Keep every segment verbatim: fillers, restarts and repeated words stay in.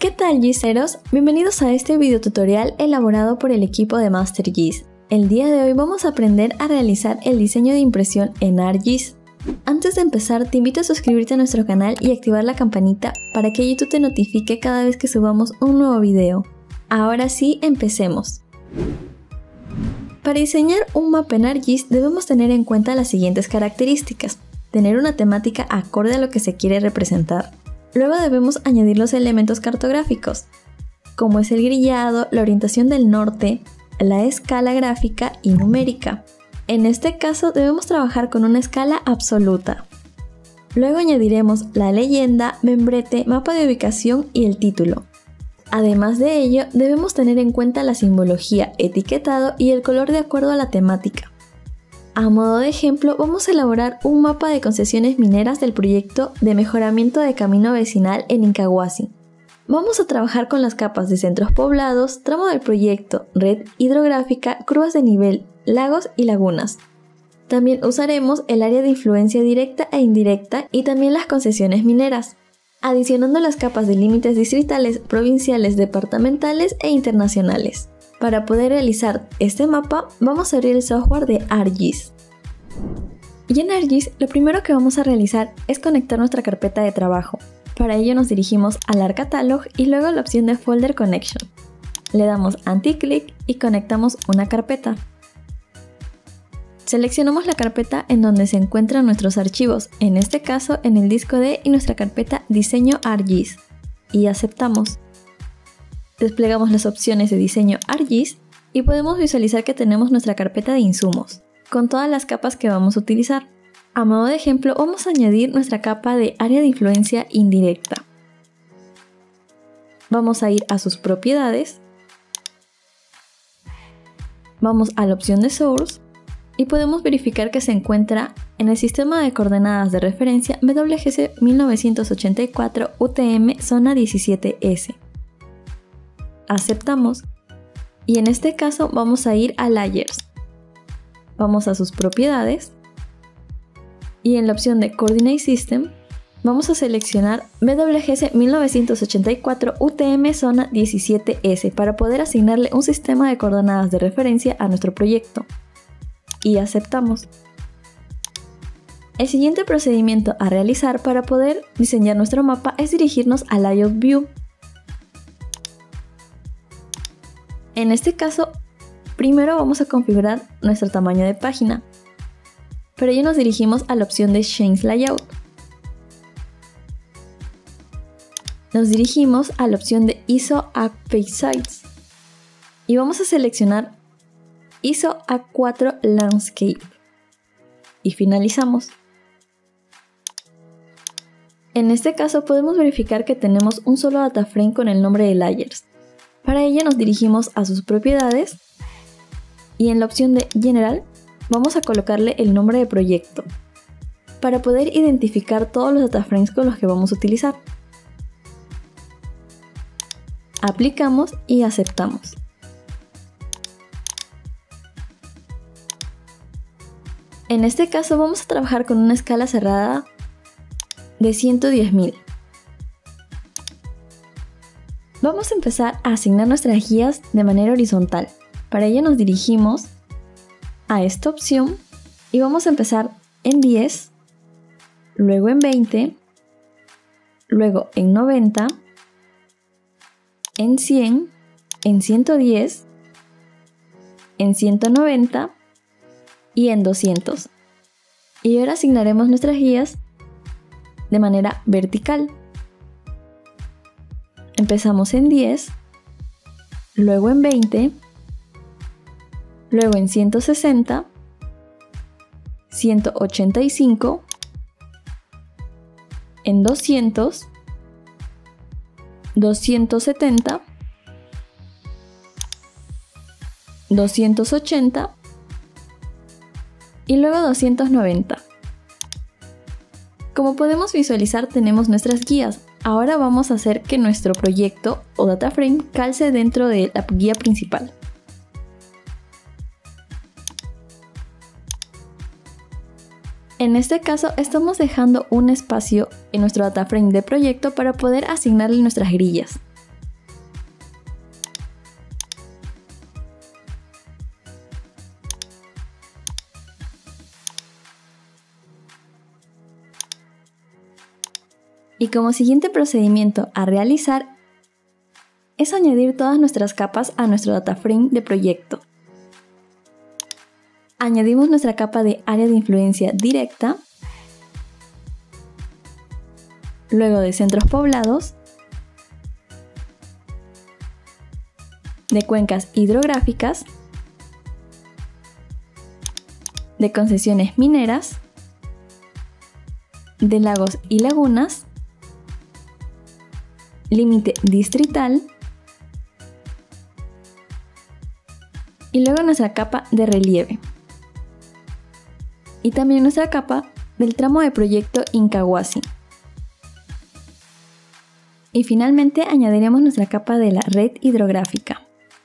¿Qué tal, Giseros? Bienvenidos a este video tutorial elaborado por el equipo de MasterGIS. El día de hoy vamos a aprender a realizar el diseño de impresión en ArcGIS. Antes de empezar, te invito a suscribirte a nuestro canal y activar la campanita para que YouTube te notifique cada vez que subamos un nuevo video. Ahora sí, empecemos. Para diseñar un mapa en ArcGIS debemos tener en cuenta las siguientes características. Tener una temática acorde a lo que se quiere representar. Luego debemos añadir los elementos cartográficos, como es el grillado, la orientación del norte, la escala gráfica y numérica. En este caso debemos trabajar con una escala absoluta. Luego añadiremos la leyenda, membrete, mapa de ubicación y el título. Además de ello, debemos tener en cuenta la simbología, etiquetado y el color de acuerdo a la temática. A modo de ejemplo, vamos a elaborar un mapa de concesiones mineras del proyecto de mejoramiento de camino vecinal en Incahuasi. Vamos a trabajar con las capas de centros poblados, tramo del proyecto, red hidrográfica, curvas de nivel, lagos y lagunas. También usaremos el área de influencia directa e indirecta y también las concesiones mineras, adicionando las capas de límites distritales, provinciales, departamentales e internacionales. Para poder realizar este mapa, vamos a abrir el software de ArcGIS. Y en ArcGIS, lo primero que vamos a realizar es conectar nuestra carpeta de trabajo. Para ello nos dirigimos al Arc Catalog y luego a la opción de Folder Connection. Le damos anti-click y conectamos una carpeta. Seleccionamos la carpeta en donde se encuentran nuestros archivos, en este caso en el disco D y nuestra carpeta Diseño ArcGIS, y aceptamos. Desplegamos las opciones de diseño ArcGIS y podemos visualizar que tenemos nuestra carpeta de insumos, con todas las capas que vamos a utilizar. A modo de ejemplo, vamos a añadir nuestra capa de área de influencia indirecta. Vamos a ir a sus propiedades, vamos a la opción de Source y podemos verificar que se encuentra en el sistema de coordenadas de referencia W G C mil novecientos ochenta y cuatro U T M zona diecisiete S. Aceptamos y en este caso vamos a ir a Layers. Vamos a sus propiedades y en la opción de Coordinate System vamos a seleccionar W G C mil novecientos ochenta y cuatro U T M zona diecisiete S para poder asignarle un sistema de coordenadas de referencia a nuestro proyecto. Y aceptamos. El siguiente procedimiento a realizar para poder diseñar nuestro mapa es dirigirnos a Layout View. En este caso, primero vamos a configurar nuestro tamaño de página. Para ello nos dirigimos a la opción de Change Layout. Nos dirigimos a la opción de I S O A Page Size y vamos a seleccionar I S O A cuatro Landscape y finalizamos. En este caso podemos verificar que tenemos un solo dataframe con el nombre de Layers. Para ello nos dirigimos a sus propiedades y en la opción de General vamos a colocarle el nombre de proyecto para poder identificar todos los dataframes con los que vamos a utilizar. Aplicamos y aceptamos. En este caso vamos a trabajar con una escala cerrada de ciento diez mil. Vamos a empezar a asignar nuestras guías de manera horizontal. Para ello nos dirigimos a esta opción y vamos a empezar en diez, luego en veinte, luego en noventa, en cien, en ciento diez, en ciento noventa y en doscientos. Y ahora asignaremos nuestras guías de manera vertical. Empezamos en diez, luego en veinte, luego en ciento sesenta, ciento ochenta y cinco, en doscientos, doscientos setenta, doscientos ochenta y luego doscientos noventa. Como podemos visualizar, tenemos nuestras guías. Ahora vamos a hacer que nuestro proyecto o dataframe calce dentro de la guía principal. En este caso estamos dejando un espacio en nuestro dataframe de proyecto para poder asignarle nuestras grillas. Y como siguiente procedimiento a realizar es añadir todas nuestras capas a nuestro data frame de proyecto. Añadimos nuestra capa de área de influencia directa, luego de centros poblados, de cuencas hidrográficas, de concesiones mineras, de lagos y lagunas, límite distrital y luego nuestra capa de relieve. Y también nuestra capa del tramo de proyecto Incahuasi. Y finalmente añadiremos nuestra capa de la red hidrográfica.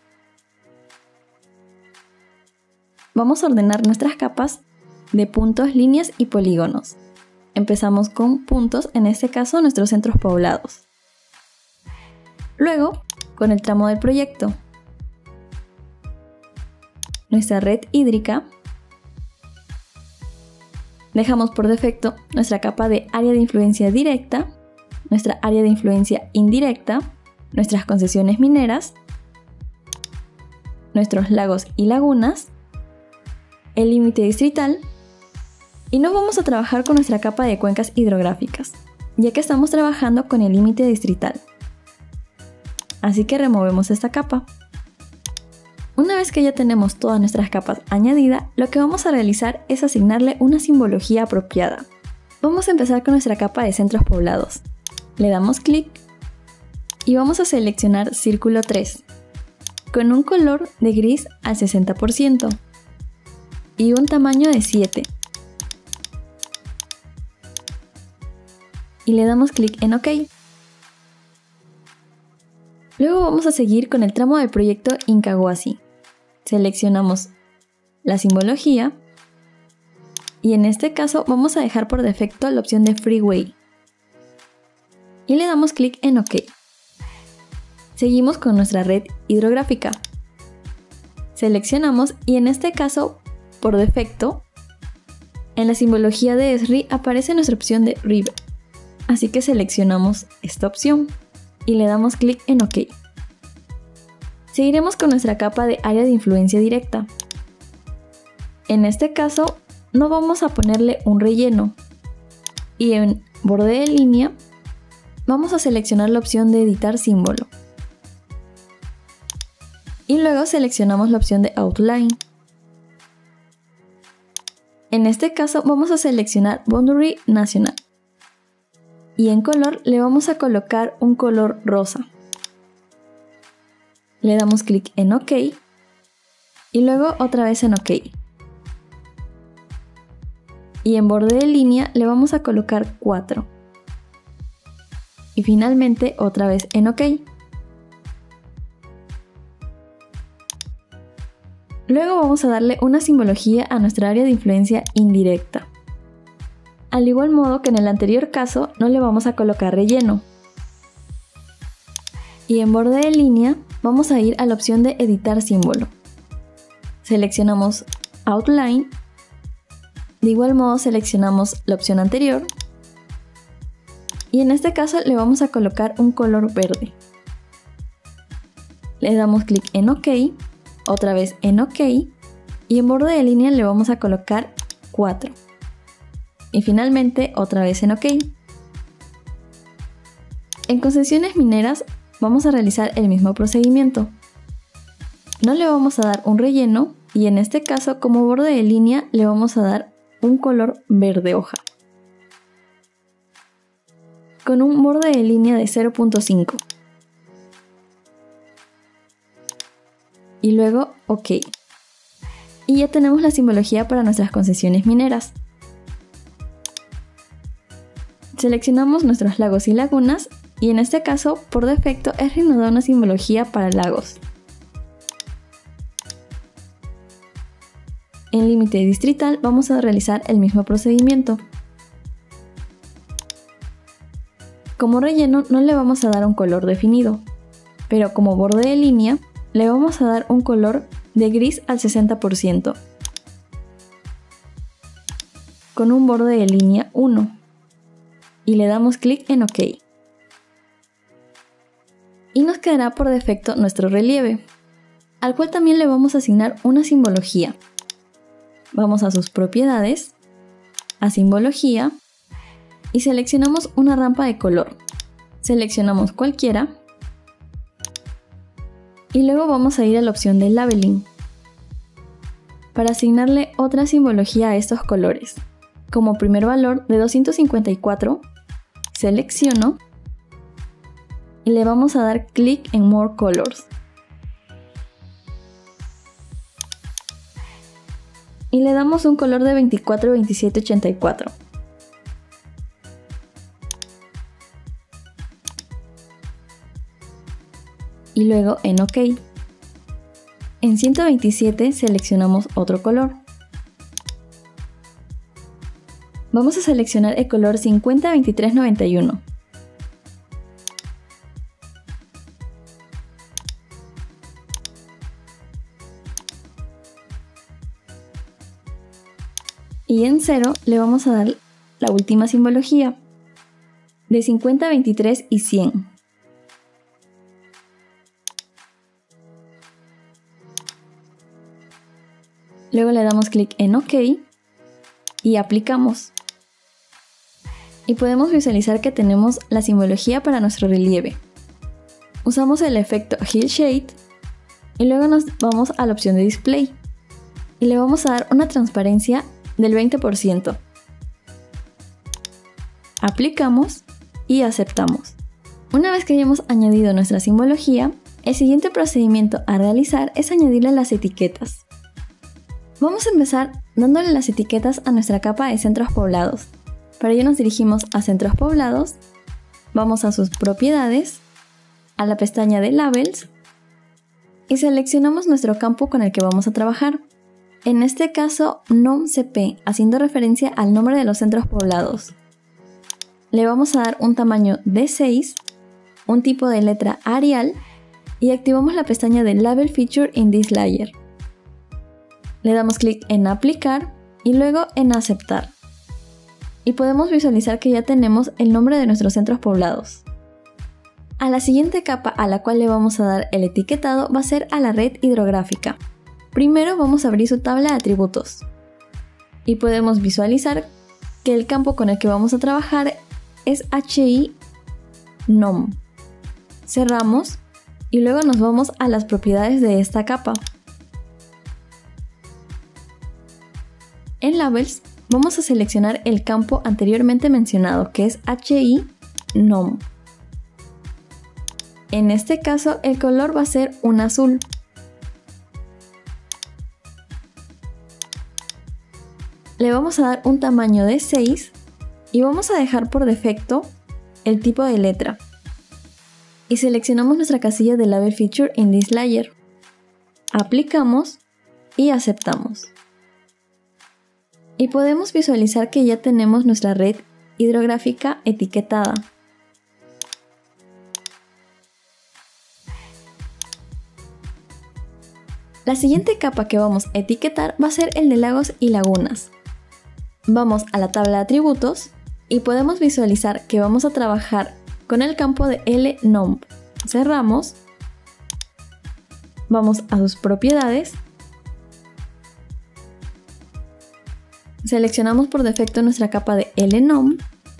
Vamos a ordenar nuestras capas de puntos, líneas y polígonos. Empezamos con puntos, en este caso nuestros centros poblados. Luego, con el tramo del proyecto, nuestra red hídrica. Dejamos por defecto nuestra capa de área de influencia directa, nuestra área de influencia indirecta, nuestras concesiones mineras, nuestros lagos y lagunas, el límite distrital, y no vamos a trabajar con nuestra capa de cuencas hidrográficas, ya que estamos trabajando con el límite distrital. Así que removemos esta capa. Una vez que ya tenemos todas nuestras capas añadidas, lo que vamos a realizar es asignarle una simbología apropiada. Vamos a empezar con nuestra capa de centros poblados. Le damos clic y vamos a seleccionar Círculo tres, con un color de gris al sesenta por ciento y un tamaño de siete. Y le damos clic en OK. Luego vamos a seguir con el tramo del proyecto Incahuasi. Seleccionamos la simbología y en este caso vamos a dejar por defecto la opción de Freeway. Y le damos clic en OK. Seguimos con nuestra red hidrográfica. Seleccionamos y en este caso, por defecto, en la simbología de S R I aparece nuestra opción de River. Así que seleccionamos esta opción y le damos clic en OK. Seguiremos con nuestra capa de área de influencia directa. En este caso, no vamos a ponerle un relleno. Y en borde de línea, vamos a seleccionar la opción de editar símbolo. Y luego seleccionamos la opción de Outline. En este caso, vamos a seleccionar Boundary Nacional. Y en color le vamos a colocar un color rosa. Le damos clic en OK y luego otra vez en OK. Y en borde de línea le vamos a colocar cuatro. Y finalmente otra vez en OK. Luego vamos a darle una simbología a nuestra área de influencia indirecta. Al igual modo que en el anterior caso, no le vamos a colocar relleno. Y en borde de línea vamos a ir a la opción de editar símbolo. Seleccionamos Outline. De igual modo seleccionamos la opción anterior. Y en este caso le vamos a colocar un color verde. Le damos clic en OK. Otra vez en OK. Y en borde de línea le vamos a colocar cuatro. Y finalmente otra vez en OK. En concesiones mineras vamos a realizar el mismo procedimiento. No le vamos a dar un relleno y en este caso como borde de línea le vamos a dar un color verde hoja. Con un borde de línea de cero punto cinco. Y luego OK. Y ya tenemos la simbología para nuestras concesiones mineras. Seleccionamos nuestros lagos y lagunas y en este caso, por defecto, S R I nos da una simbología para lagos. En límite distrital vamos a realizar el mismo procedimiento. Como relleno no le vamos a dar un color definido, pero como borde de línea le vamos a dar un color de gris al sesenta por ciento, con un borde de línea uno. y le damos clic en OK. Y nos quedará por defecto nuestro relieve, al cual también le vamos a asignar una simbología. Vamos a sus propiedades, a simbología y seleccionamos una rampa de color. Seleccionamos cualquiera y luego vamos a ir a la opción de labeling para asignarle otra simbología a estos colores. Como primer valor de doscientos cincuenta y cuatro, selecciono y le vamos a dar clic en More Colors. Y le damos un color de veinticuatro veintisiete ochenta y cuatro. Y luego en OK. En ciento veintisiete seleccionamos otro color. Vamos a seleccionar el color cincuenta veintitrés noventa y uno. Y en cero le vamos a dar la última simbología de cincuenta, veintitrés y cien. Luego le damos clic en OK y aplicamos. Y podemos visualizar que tenemos la simbología para nuestro relieve. Usamos el efecto Hill Shade y luego nos vamos a la opción de Display y le vamos a dar una transparencia del veinte por ciento. Aplicamos y aceptamos. Una vez que hayamos añadido nuestra simbología, el siguiente procedimiento a realizar es añadirle las etiquetas. Vamos a empezar dándole las etiquetas a nuestra capa de centros poblados. Para ello nos dirigimos a centros poblados, vamos a sus propiedades, a la pestaña de Labels y seleccionamos nuestro campo con el que vamos a trabajar. En este caso, nomcp, haciendo referencia al nombre de los centros poblados. Le vamos a dar un tamaño de seis, un tipo de letra Arial y activamos la pestaña de Label Feature in this layer. Le damos clic en Aplicar y luego en Aceptar. Y podemos visualizar que ya tenemos el nombre de nuestros centros poblados. A la siguiente capa a la cual le vamos a dar el etiquetado va a ser a la red hidrográfica. Primero vamos a abrir su tabla de atributos. Y podemos visualizar que el campo con el que vamos a trabajar es H I nom. Cerramos y luego nos vamos a las propiedades de esta capa. En Labels vamos a seleccionar el campo anteriormente mencionado, que es H I nom. En este caso el color va a ser un azul. Le vamos a dar un tamaño de seis y vamos a dejar por defecto el tipo de letra. Y seleccionamos nuestra casilla de Label Feature in this layer. Aplicamos y aceptamos. Y podemos visualizar que ya tenemos nuestra red hidrográfica etiquetada. La siguiente capa que vamos a etiquetar va a ser el de lagos y lagunas. Vamos a la tabla de atributos y podemos visualizar que vamos a trabajar con el campo de lnom. Cerramos, vamos a sus propiedades, seleccionamos por defecto nuestra capa de lnom,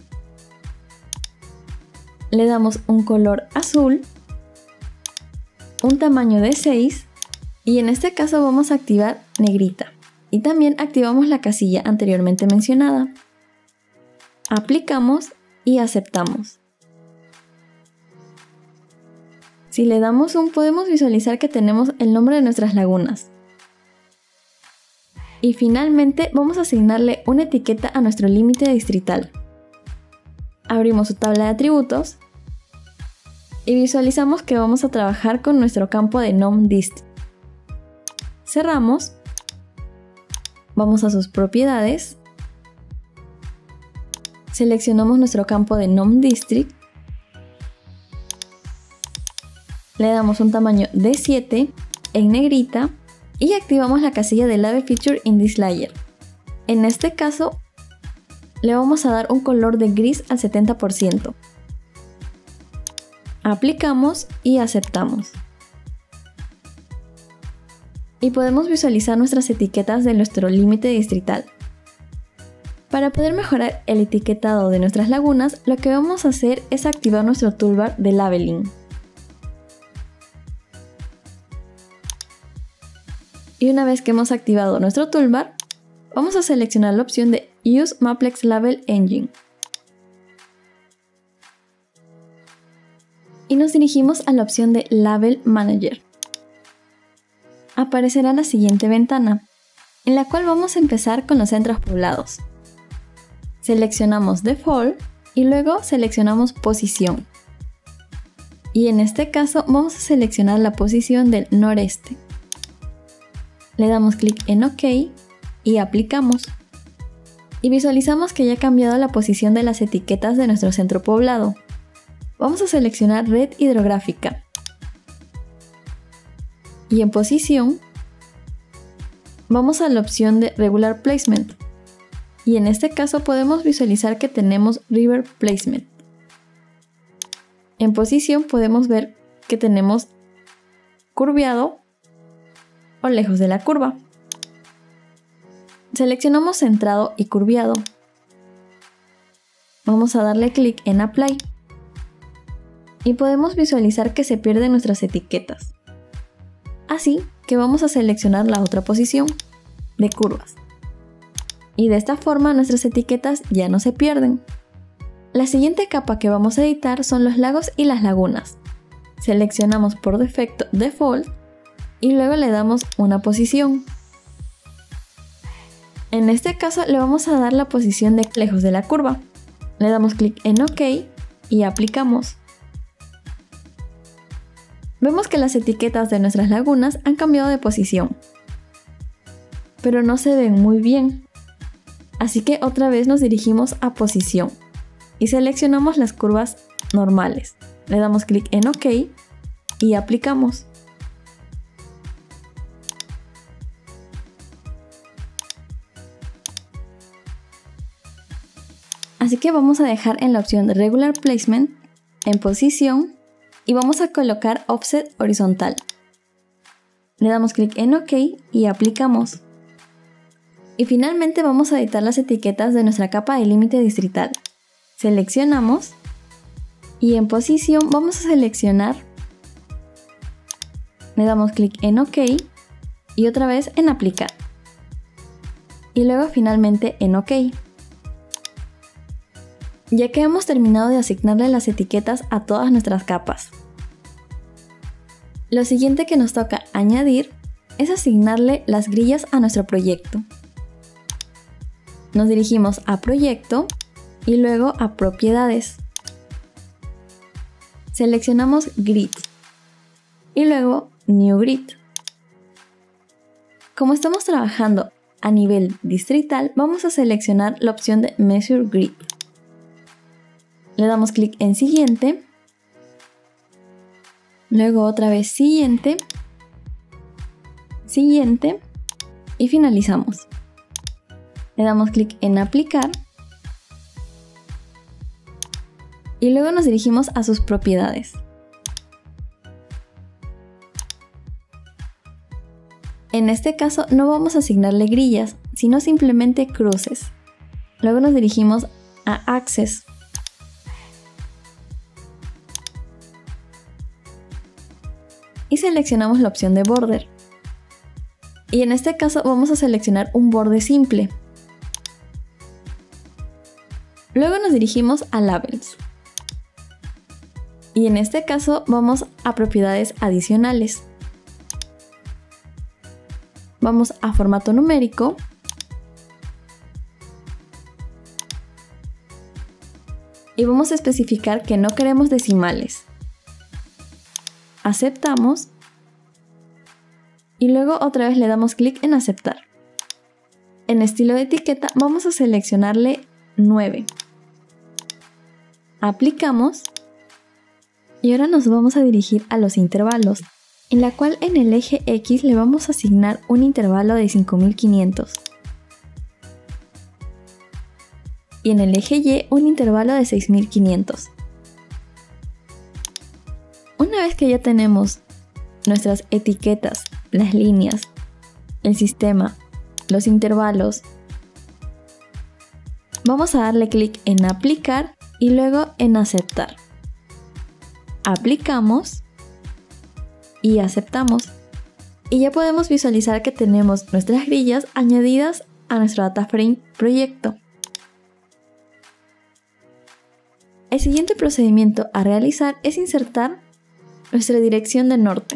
le damos un color azul, un tamaño de seis y en este caso vamos a activar negrita. Y también activamos la casilla anteriormente mencionada. Aplicamos y aceptamos. Si le damos un, podemos visualizar que tenemos el nombre de nuestras lagunas. Y finalmente vamos a asignarle una etiqueta a nuestro límite distrital. Abrimos su tabla de atributos y visualizamos que vamos a trabajar con nuestro campo de nomdist. Cerramos, vamos a sus propiedades, seleccionamos nuestro campo de nomdistrict, le damos un tamaño de siete en negrita y activamos la casilla de Label Feature in this layer. En este caso le vamos a dar un color de gris al setenta por ciento. Aplicamos y aceptamos. Y podemos visualizar nuestras etiquetas de nuestro límite distrital. Para poder mejorar el etiquetado de nuestras lagunas, lo que vamos a hacer es activar nuestro toolbar de labeling. Y una vez que hemos activado nuestro toolbar, vamos a seleccionar la opción de Use Maplex Label Engine. Y nos dirigimos a la opción de Label Manager. Aparecerá la siguiente ventana, en la cual vamos a empezar con los centros poblados. Seleccionamos Default y luego seleccionamos Posición. Y en este caso vamos a seleccionar la posición del noreste. Le damos clic en OK y aplicamos. Y visualizamos que ya ha cambiado la posición de las etiquetas de nuestro centro poblado. Vamos a seleccionar Red Hidrográfica. Y en posición, vamos a la opción de Regular Placement. Y en este caso podemos visualizar que tenemos River Placement. En posición podemos ver que tenemos curviado o lejos de la curva. Seleccionamos centrado y curviado. Vamos a darle clic en Apply. Y podemos visualizar que se pierden nuestras etiquetas. Así que vamos a seleccionar la otra posición de curvas. Y de esta forma nuestras etiquetas ya no se pierden. La siguiente capa que vamos a editar son los lagos y las lagunas. Seleccionamos por defecto Default y luego le damos una posición. En este caso le vamos a dar la posición de lejos de la curva. Le damos clic en OK y aplicamos. Vemos que las etiquetas de nuestras lagunas han cambiado de posición, pero no se ven muy bien. Así que otra vez nos dirigimos a posición y seleccionamos las curvas normales. Le damos clic en OK y aplicamos. Así que vamos a dejar en la opción de Regular Placement, en posición, y vamos a colocar Offset horizontal. Le damos clic en OK y aplicamos. Y finalmente vamos a editar las etiquetas de nuestra capa de límite distrital. Seleccionamos y en posición vamos a seleccionar. Le damos clic en OK y otra vez en aplicar. Y luego finalmente en OK. Ya que hemos terminado de asignarle las etiquetas a todas nuestras capas. Lo siguiente que nos toca añadir es asignarle las grillas a nuestro proyecto. Nos dirigimos a Proyecto y luego a Propiedades. Seleccionamos Grid y luego New Grid. Como estamos trabajando a nivel distrital, vamos a seleccionar la opción de Measure Grid. Le damos clic en Siguiente, luego otra vez Siguiente, Siguiente y finalizamos. Le damos clic en Aplicar y luego nos dirigimos a sus propiedades. En este caso no vamos a asignarle grillas, sino simplemente cruces. Luego nos dirigimos a Access. Y seleccionamos la opción de Border. Y en este caso vamos a seleccionar un borde simple. Luego nos dirigimos a Labels. Y en este caso vamos a propiedades adicionales. Vamos a formato numérico. Y vamos a especificar que no queremos decimales. Aceptamos y luego otra vez le damos clic en aceptar. En estilo de etiqueta vamos a seleccionarle nueve. Aplicamos y ahora nos vamos a dirigir a los intervalos, en la cual en el eje X le vamos a asignar un intervalo de cinco mil quinientos. y en el eje Y un intervalo de seis mil quinientos. Una vez que ya tenemos nuestras etiquetas, las líneas, el sistema, los intervalos, vamos a darle clic en aplicar y luego en aceptar. Aplicamos y aceptamos. Y ya podemos visualizar que tenemos nuestras grillas añadidas a nuestro DataFrame proyecto. El siguiente procedimiento a realizar es insertar nuestra dirección de norte.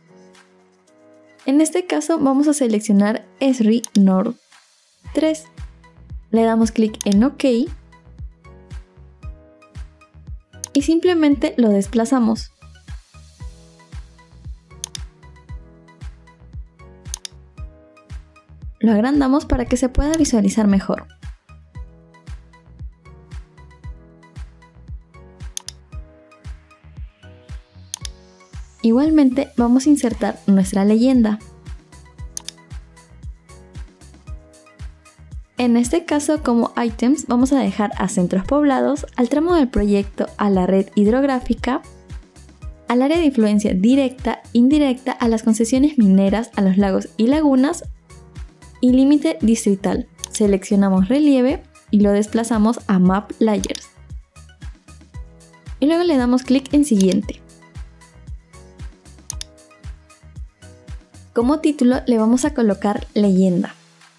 En este caso vamos a seleccionar Esri Nord tres. Le damos clic en OK y simplemente lo desplazamos. Lo agrandamos para que se pueda visualizar mejor. Igualmente vamos a insertar nuestra leyenda. En este caso, como items vamos a dejar a centros poblados, al tramo del proyecto, a la red hidrográfica, al área de influencia directa, indirecta, a las concesiones mineras, a los lagos y lagunas y límite distrital. Seleccionamos relieve y lo desplazamos a Map Layers. Y luego le damos clic en siguiente. Como título le vamos a colocar leyenda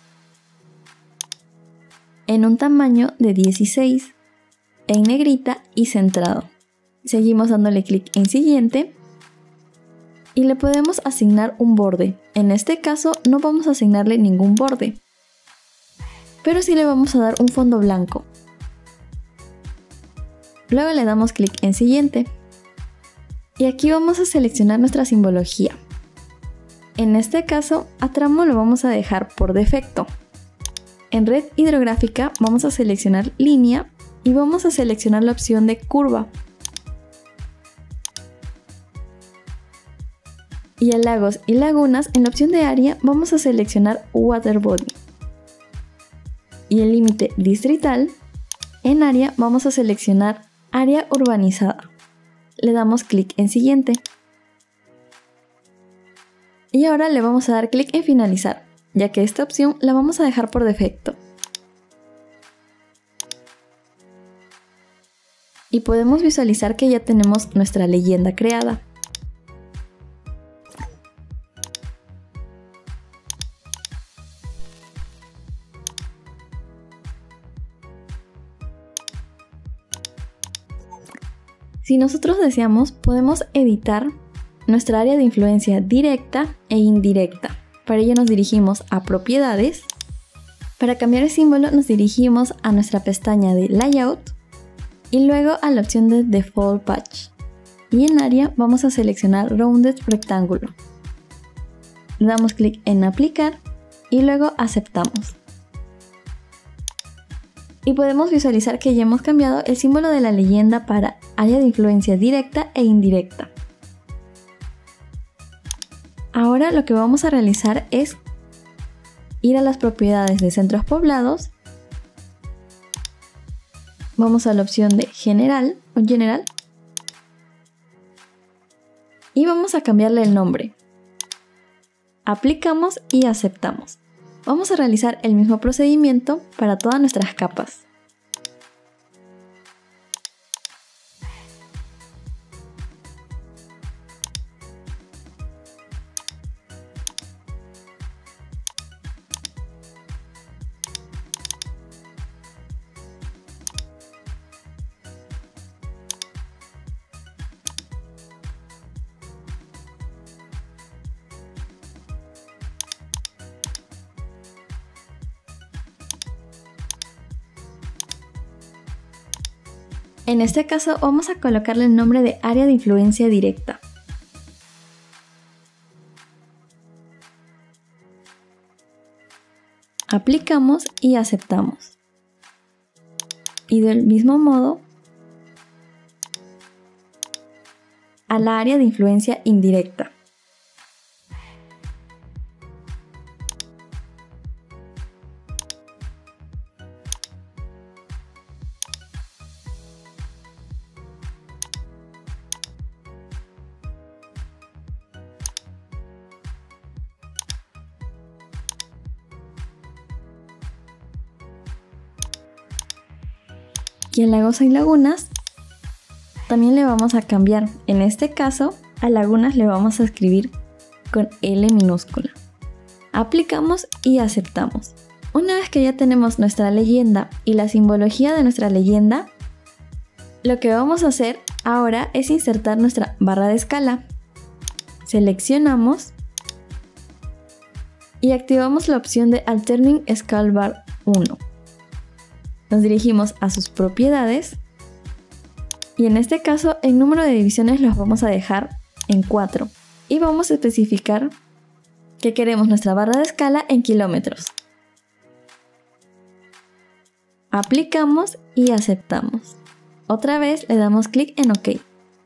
en un tamaño de dieciséis, en negrita y centrado. Seguimos dándole clic en siguiente y le podemos asignar un borde. En este caso no vamos a asignarle ningún borde, pero sí le vamos a dar un fondo blanco. Luego le damos clic en siguiente y aquí vamos a seleccionar nuestra simbología. En este caso, a tramo lo vamos a dejar por defecto. En red hidrográfica vamos a seleccionar línea y vamos a seleccionar la opción de curva. Y a lagos y lagunas, en la opción de área vamos a seleccionar Water Body. Y el límite distrital, en área vamos a seleccionar área urbanizada. Le damos clic en siguiente. Y ahora le vamos a dar clic en finalizar, ya que esta opción la vamos a dejar por defecto. Y podemos visualizar que ya tenemos nuestra leyenda creada. Si nosotros deseamos, podemos editar nuestra área de influencia directa e indirecta. Para ello nos dirigimos a propiedades. Para cambiar el símbolo nos dirigimos a nuestra pestaña de layout y luego a la opción de default patch. Y en área vamos a seleccionar rounded rectángulo. Le damos clic en aplicar y luego aceptamos. Y podemos visualizar que ya hemos cambiado el símbolo de la leyenda para área de influencia directa e indirecta. Ahora lo que vamos a realizar es ir a las propiedades de centros poblados. Vamos a la opción de general o general y vamos a cambiarle el nombre. Aplicamos y aceptamos. Vamos a realizar el mismo procedimiento para todas nuestras capas. En este caso vamos a colocarle el nombre de área de influencia directa. Aplicamos y aceptamos. Y del mismo modo a la área de influencia indirecta. Y en lagos y lagunas también le vamos a cambiar. En este caso, a lagunas le vamos a escribir con L minúscula. Aplicamos y aceptamos. Una vez que ya tenemos nuestra leyenda y la simbología de nuestra leyenda, lo que vamos a hacer ahora es insertar nuestra barra de escala. Seleccionamos y activamos la opción de Alternating Scale Bar uno. Nos dirigimos a sus propiedades y en este caso el número de divisiones los vamos a dejar en cuatro y vamos a especificar que queremos nuestra barra de escala en kilómetros. Aplicamos y aceptamos. Otra vez le damos clic en OK.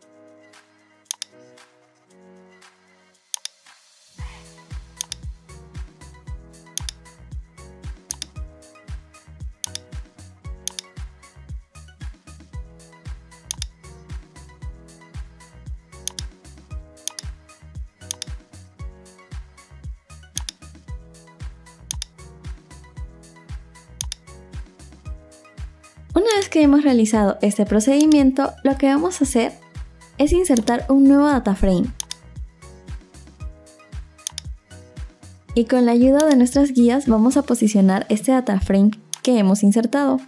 Una vez que hemos realizado este procedimiento, lo que vamos a hacer es insertar un nuevo data frame. Y con la ayuda de nuestras guías vamos a posicionar este data frame que hemos insertado.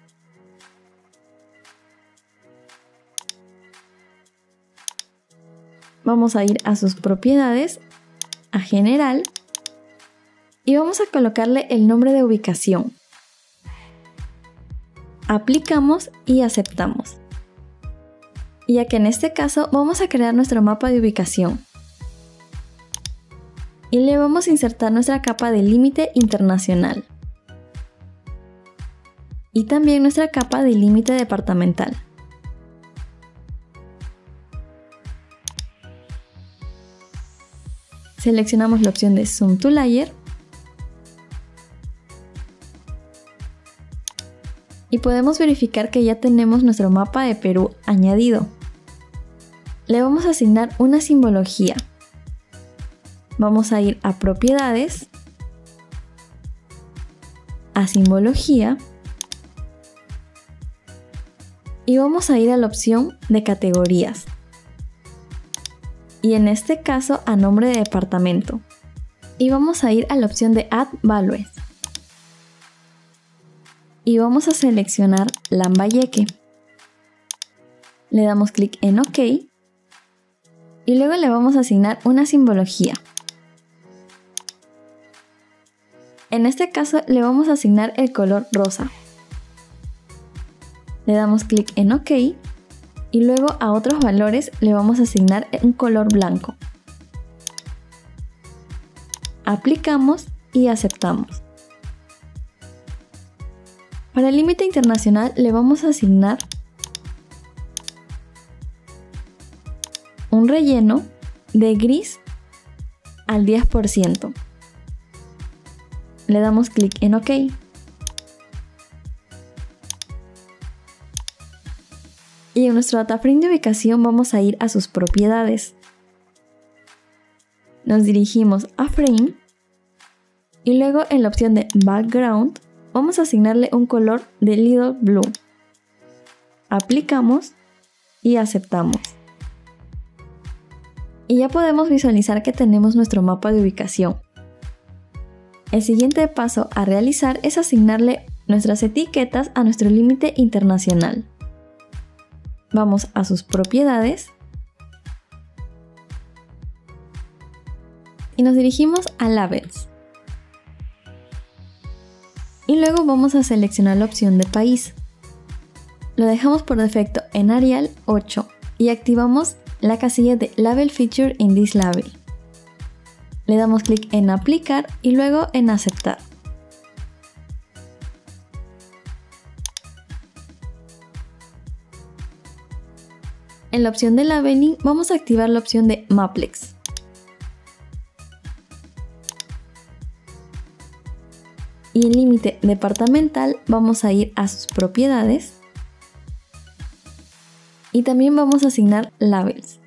Vamos a ir a sus propiedades, a general, y vamos a colocarle el nombre de ubicación. Aplicamos y aceptamos. Ya que en este caso vamos a crear nuestro mapa de ubicación. Y le vamos a insertar nuestra capa de límite internacional. Y también nuestra capa de límite departamental. Seleccionamos la opción de Zoom to Layer. Y podemos verificar que ya tenemos nuestro mapa de Perú añadido. Le vamos a asignar una simbología. Vamos a ir a Propiedades, a Simbología y vamos a ir a la opción de Categorías. Y en este caso a Nombre de Departamento. Y vamos a ir a la opción de Add Values. Y vamos a seleccionar Lambayeque. Le damos clic en OK y luego le vamos a asignar una simbología. En este caso le vamos a asignar el color rosa. Le damos clic en OK y luego a otros valores le vamos a asignar un color blanco. Aplicamos y aceptamos. Para el límite internacional le vamos a asignar un relleno de gris al diez por ciento. Le damos clic en OK. Y en nuestro data frame de ubicación vamos a ir a sus propiedades. Nos dirigimos a Frame y luego en la opción de Background vamos a asignarle un color de Little Blue. Aplicamos y aceptamos. Y ya podemos visualizar que tenemos nuestro mapa de ubicación. El siguiente paso a realizar es asignarle nuestras etiquetas a nuestro límite internacional. Vamos a sus propiedades y nos dirigimos a Labels. Y luego vamos a seleccionar la opción de país. Lo dejamos por defecto en Arial ocho y activamos la casilla de Label Feature in this label. Le damos clic en Aplicar y luego en Aceptar. En la opción de Labeling vamos a activar la opción de Maplex. Y en límite departamental vamos a ir a sus propiedades y también vamos a asignar labels.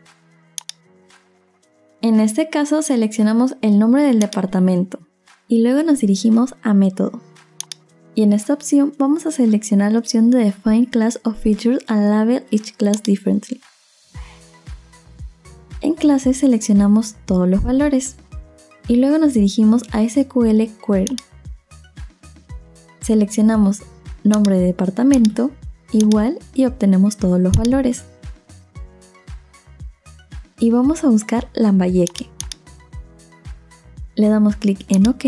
En este caso seleccionamos el nombre del departamento y luego nos dirigimos a método Y en esta opción vamos a seleccionar la opción de Define Class of Features and Label Each Class Differently. En clases seleccionamos todos los valores y luego nos dirigimos a S Q L Query. Seleccionamos nombre de departamento, igual, y obtenemos todos los valores. Y vamos a buscar Lambayeque. Le damos clic en OK.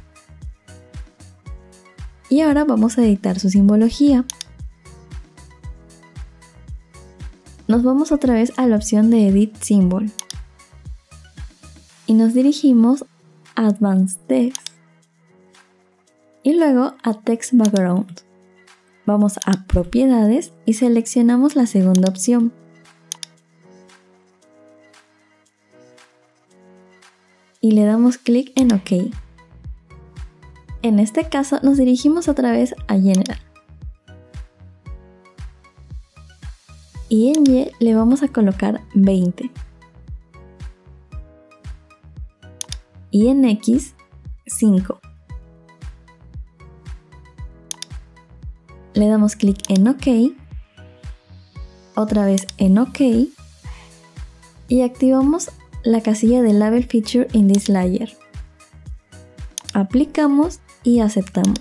Y ahora vamos a editar su simbología. Nos vamos otra vez a la opción de Edit Symbol. Y nos dirigimos a Advanced Text. Y luego a Text Background. Vamos a Propiedades y seleccionamos la segunda opción. Y le damos clic en OK. En este caso nos dirigimos otra vez a General. Y en Y le vamos a colocar veinte. Y en X, cinco. Le damos clic en OK. Otra vez en OK. Y activamos la casilla de Label Feature in this layer. Aplicamos y aceptamos.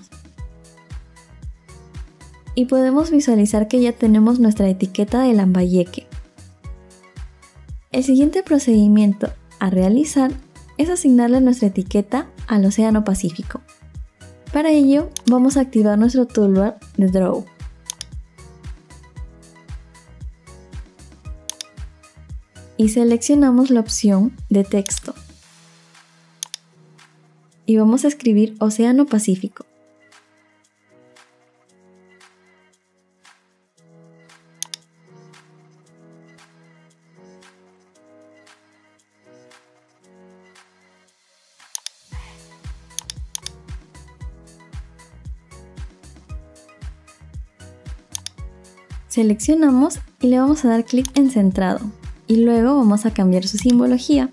Y podemos visualizar que ya tenemos nuestra etiqueta de Lambayeque. El siguiente procedimiento a realizar es asignarle nuestra etiqueta al Océano Pacífico. Para ello vamos a activar nuestro toolbar de Draw. Y seleccionamos la opción de texto. Y vamos a escribir Océano Pacífico. Seleccionamos y le vamos a dar clic en centrado. Y luego vamos a cambiar su simbología.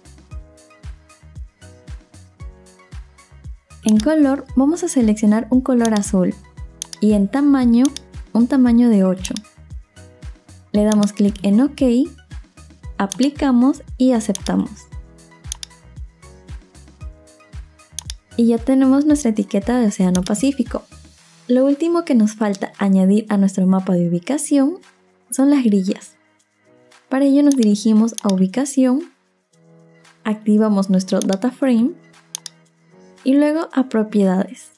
En color vamos a seleccionar un color azul y en tamaño un tamaño de ocho. Le damos clic en OK, aplicamos y aceptamos. Y ya tenemos nuestra etiqueta de Océano Pacífico. Lo último que nos falta añadir a nuestro mapa de ubicación son las grillas. Para ello nos dirigimos a Ubicación, activamos nuestro Data Frame y luego a Propiedades.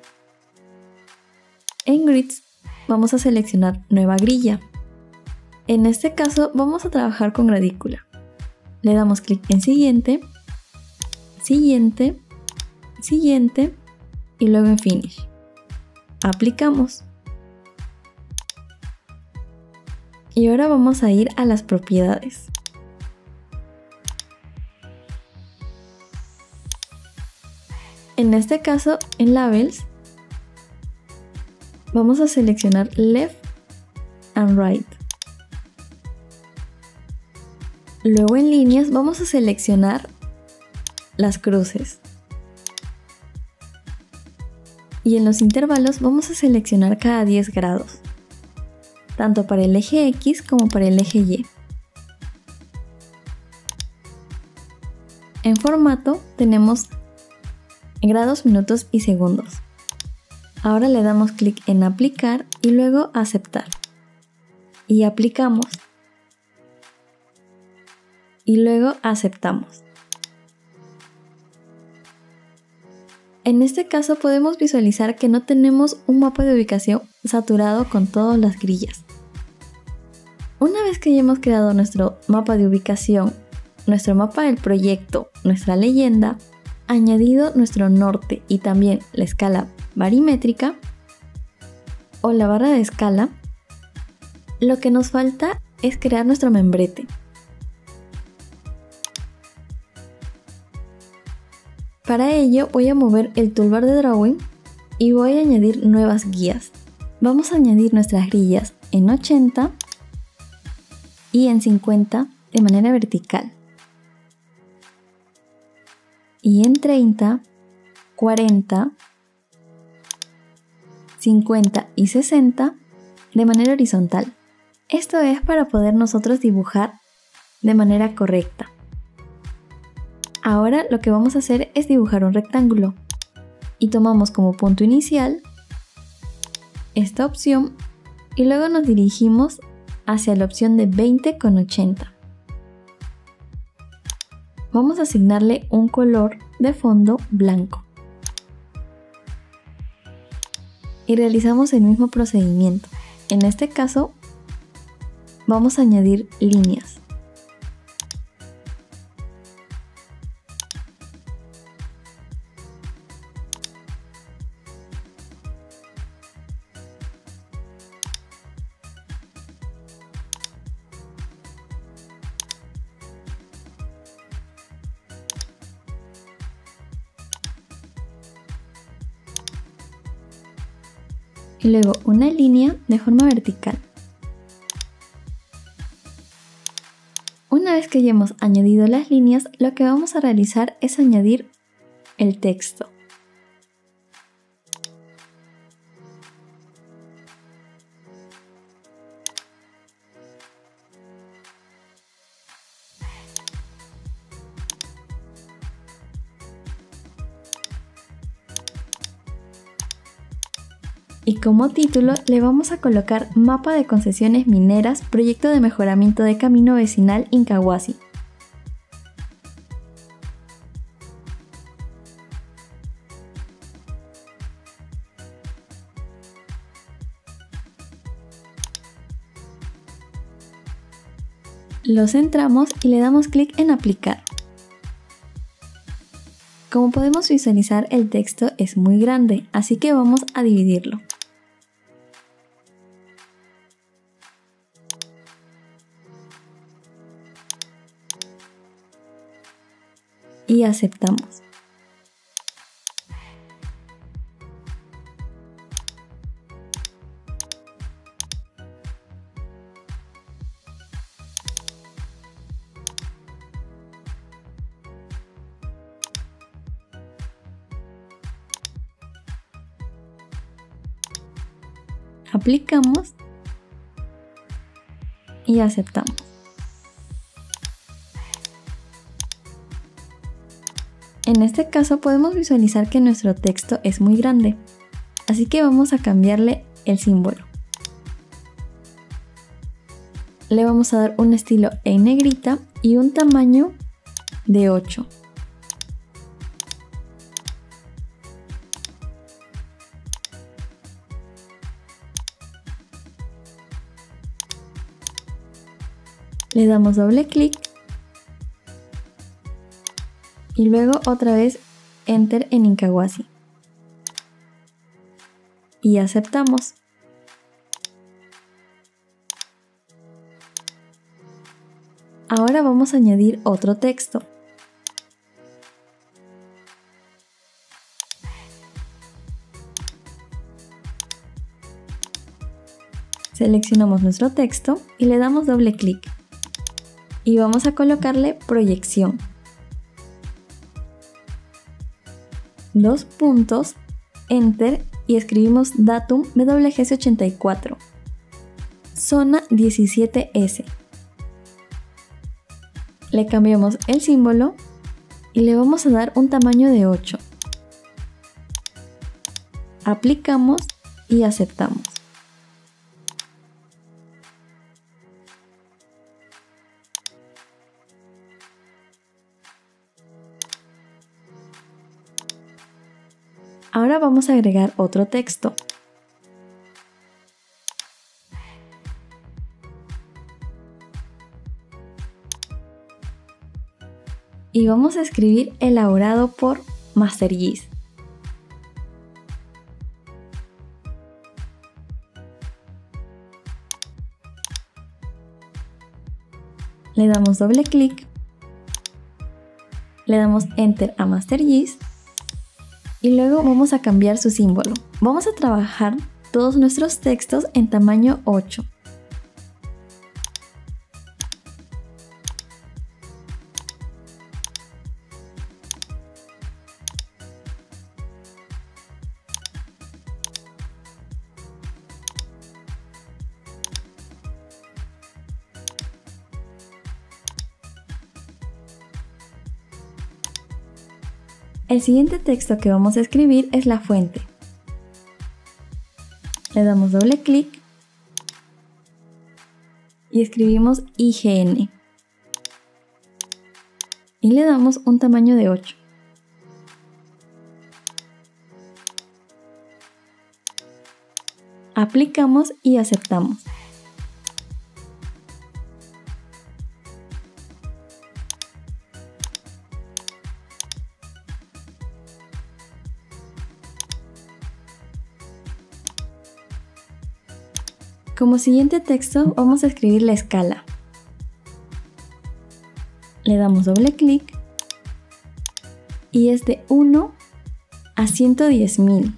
En Grids vamos a seleccionar Nueva grilla. En este caso vamos a trabajar con gradícula. Le damos clic en Siguiente, Siguiente, Siguiente y luego en Finish. Aplicamos. Y ahora vamos a ir a las propiedades. En este caso, en Labels, vamos a seleccionar Left and Right. Luego en líneas vamos a seleccionar las cruces. Y en los intervalos vamos a seleccionar cada diez grados. Tanto para el eje X como para el eje Y. En formato tenemos grados, minutos y segundos. Ahora le damos clic en aplicar y luego aceptar. Y aplicamos. Y luego aceptamos. En este caso podemos visualizar que no tenemos un mapa de ubicación saturado con todas las grillas. Una vez que ya hemos creado nuestro mapa de ubicación, nuestro mapa del proyecto, nuestra leyenda, añadido nuestro norte y también la escala barimétrica o la barra de escala, lo que nos falta es crear nuestro membrete. Para ello voy a mover el toolbar de Drawing y voy a añadir nuevas guías. Vamos a añadir nuestras grillas en ochenta y en cincuenta de manera vertical. Y en treinta, cuarenta cincuenta y sesenta de manera horizontal. Esto es para poder nosotros dibujar de manera correcta. Ahora lo que vamos a hacer es dibujar un rectángulo y tomamos como punto inicial esta opción y luego nos dirigimos hacia la opción de veinte con ochenta. Vamos a asignarle un color de fondo blanco y realizamos el mismo procedimiento. En este caso vamos a añadir líneas. Y luego una línea de forma vertical. Una vez que hayamos añadido las líneas, lo que vamos a realizar es añadir el texto. Y como título le vamos a colocar Mapa de concesiones mineras, proyecto de mejoramiento de camino vecinal Incahuasi. Lo centramos y le damos clic en aplicar. Como podemos visualizar, el texto es muy grande, así que vamos a dividirlo. Y aceptamos. Aplicamos y aceptamos. En este caso podemos visualizar que nuestro texto es muy grande, así que vamos a cambiarle el símbolo. Le vamos a dar un estilo en negrita y un tamaño de ocho. Le damos doble clic y luego otra vez Enter en Incahuasi. Y aceptamos. Ahora vamos a añadir otro texto. Seleccionamos nuestro texto y le damos doble clic. Y vamos a colocarle proyección. Dos puntos, Enter y escribimos datum W G S ochenta y cuatro, zona diecisiete S. Le cambiamos el símbolo y le vamos a dar un tamaño de ocho. Aplicamos y aceptamos. Ahora vamos a agregar otro texto. Y vamos a escribir elaborado por MasterGIS. Le damos doble clic. Le damos Enter a MasterGIS. Y luego vamos a cambiar su símbolo. Vamos a trabajar todos nuestros textos en tamaño ocho. El siguiente texto que vamos a escribir es la fuente. Le damos doble clic y escribimos I G N. Y le damos un tamaño de ocho. Aplicamos y aceptamos. Como siguiente texto vamos a escribir la escala. Le damos doble clic y es de uno a ciento diez mil.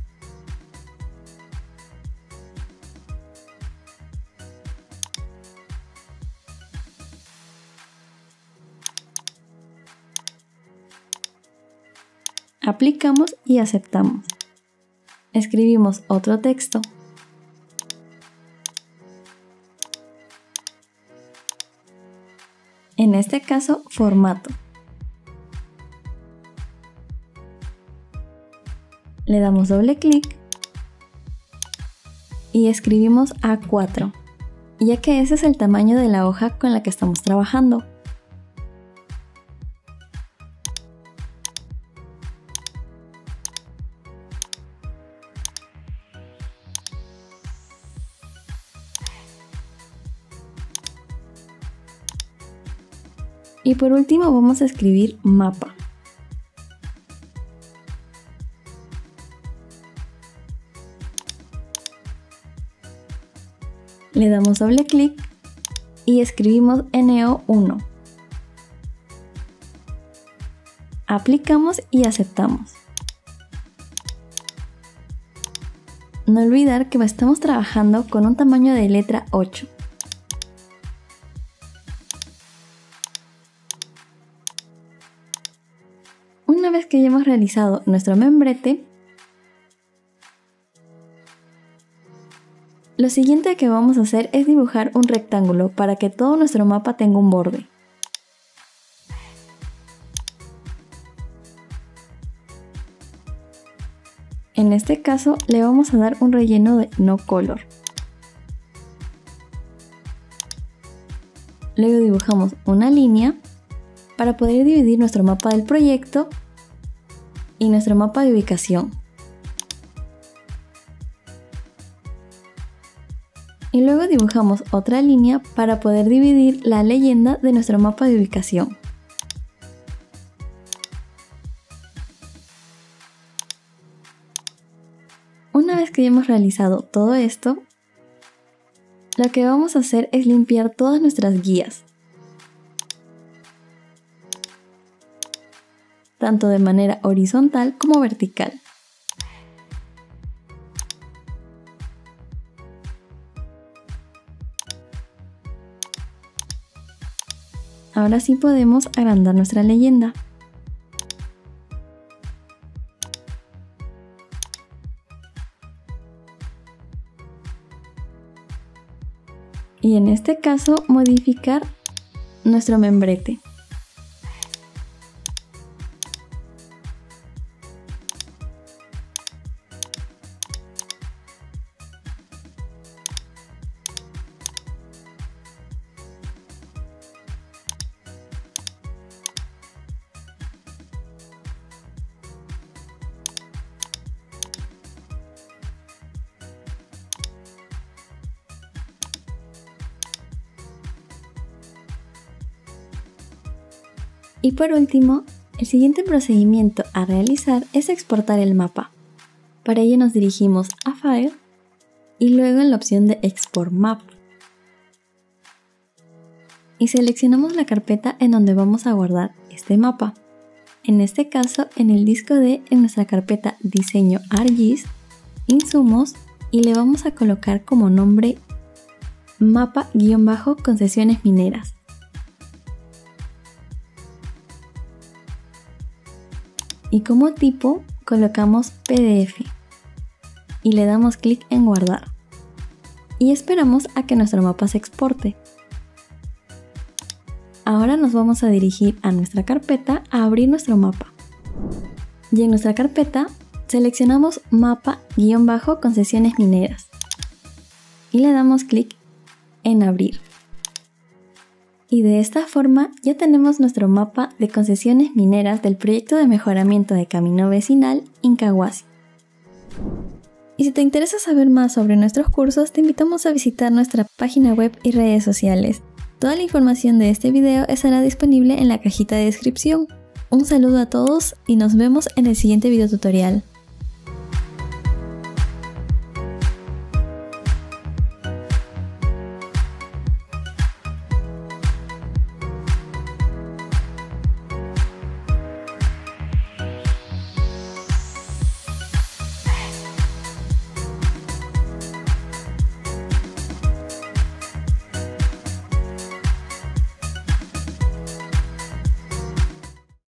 Aplicamos y aceptamos. Escribimos otro texto. En este caso, formato. Le damos doble clic y escribimos A cuatro, ya que ese es el tamaño de la hoja con la que estamos trabajando. Y por último vamos a escribir mapa. Le damos doble clic y escribimos N O uno. Aplicamos y aceptamos. No olvidar que estamos trabajando con un tamaño de letra ocho. Una vez que ya hemos realizado nuestro membrete, lo siguiente que vamos a hacer es dibujar un rectángulo para que todo nuestro mapa tenga un borde. En este caso le vamos a dar un relleno de no color. Luego dibujamos una línea para poder dividir nuestro mapa del proyecto y nuestro mapa de ubicación. Y luego dibujamos otra línea para poder dividir la leyenda de nuestro mapa de ubicación. Una vez que ya hemos realizado todo esto, lo que vamos a hacer es limpiar todas nuestras guías, tanto de manera horizontal como vertical. Ahora sí podemos agrandar nuestra leyenda. Y en este caso modificar nuestro membrete. Y por último, el siguiente procedimiento a realizar es exportar el mapa. Para ello nos dirigimos a File y luego en la opción de Export Map. Y seleccionamos la carpeta en donde vamos a guardar este mapa. En este caso, en el disco D, en nuestra carpeta Diseño ArcGIS, Insumos, y le vamos a colocar como nombre Mapa-Concesiones Mineras. Y como tipo colocamos P D F y le damos clic en guardar y esperamos a que nuestro mapa se exporte. Ahora nos vamos a dirigir a nuestra carpeta a abrir nuestro mapa. Y en nuestra carpeta seleccionamos mapa-concesiones mineras y le damos clic en abrir. Y de esta forma ya tenemos nuestro mapa de concesiones mineras del proyecto de mejoramiento de camino vecinal Incahuasi. Y si te interesa saber más sobre nuestros cursos, te invitamos a visitar nuestra página web y redes sociales. Toda la información de este video estará disponible en la cajita de descripción. Un saludo a todos y nos vemos en el siguiente video tutorial.